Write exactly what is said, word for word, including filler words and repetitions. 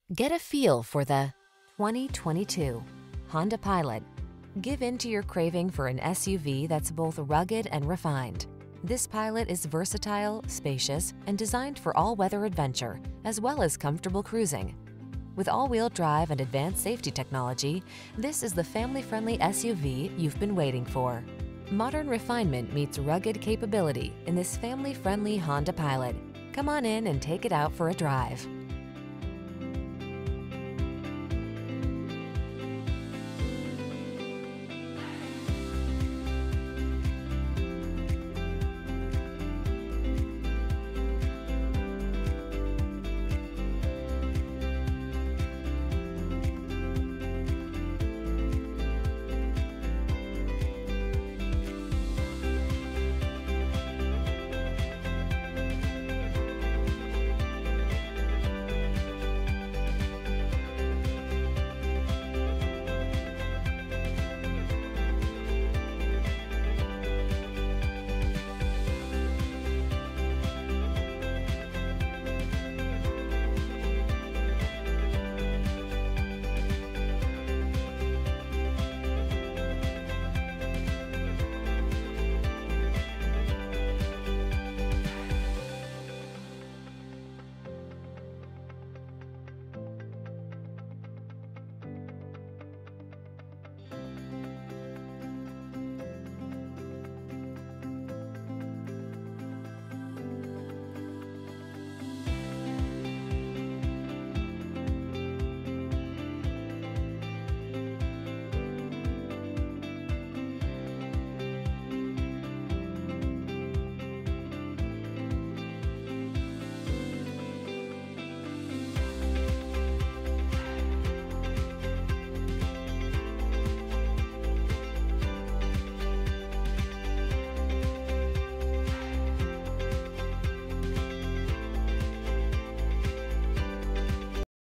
Get a feel for the twenty twenty-two Honda Pilot. Give in to your craving for an S U V that's both rugged and refined. This Pilot is versatile, spacious, and designed for all-weather adventure, as well as comfortable cruising. With all-wheel drive and advanced safety technology, this is the family-friendly S U V you've been waiting for. Modern refinement meets rugged capability in this family-friendly Honda Pilot. Come on in and take it out for a drive.